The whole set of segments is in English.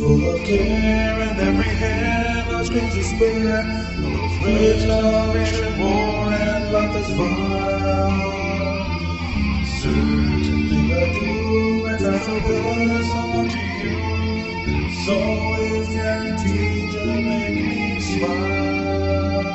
full of care, and every hand now screams despair. Those words of ancient war and love that's far. Certainly I do, and as a brother song to you, it's always guaranteed to make me smile.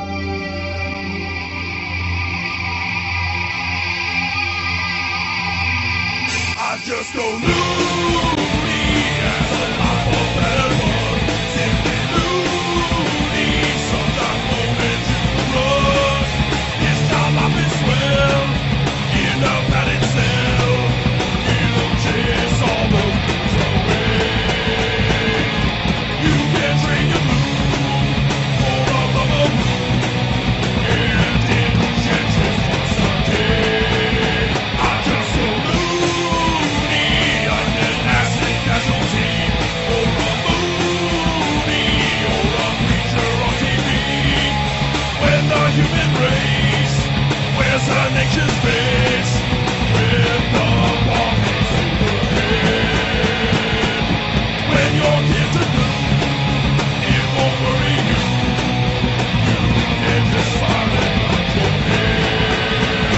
I just go loony as a life of better one. Simply loony, sometimes moment to run. This time I've been swell, enough that itself. You chase all the blues away. You can train your mood for a rubber moon, and it changes once a day. I just go loony, I'm an acid casualty, or a moody, or a preacher on TV. When the human race wears a nature's face, with the bomb is overhead. When your kids are blue, it won't worry you. You can just smile and nod your head.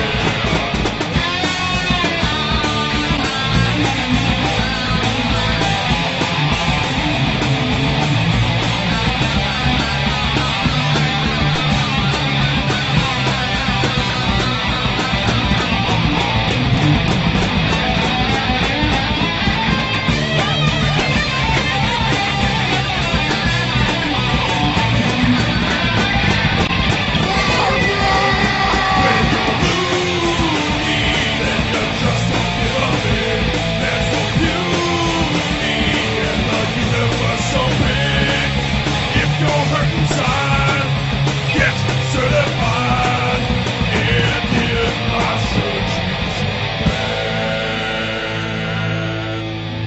When you're loony, then you just don't give a bit. There's no beauty in the universe so big. If you're hurt inside, get certified. And if I should treat you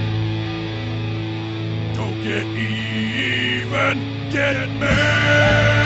bad, don't get even, get mad.